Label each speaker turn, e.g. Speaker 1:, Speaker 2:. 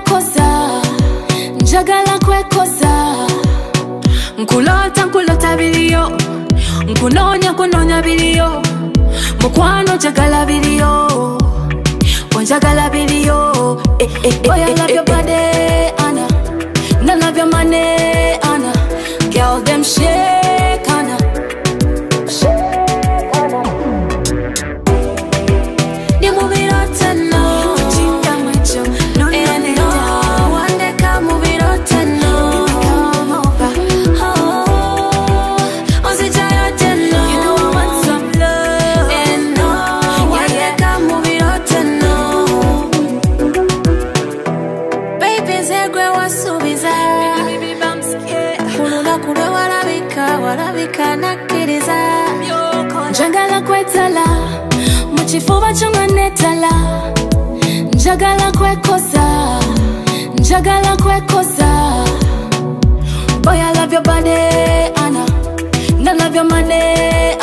Speaker 1: kwekosa, njagala kwekosa. Nkulota biliyo, nkunonya biliyo. Mukwano njagala biliyo, wanjagala biliyo. Boy, I love your body, Anna. I love your money, Anna. Girl, them shake, Anna. They move it out and no. No, one day come move it out and no. Come over. Oh, on the giant and no. You know I want some love. And no, one day come move it out and no. Baby, zegwe wasubiza. Baby, bamske. Kulula kule walabika nakiriza. Njagala kwetala, muchifuba chunga netala. Njagala kwekosa, njagala kwekosa. Boy, I love your body, Anna. I love your money,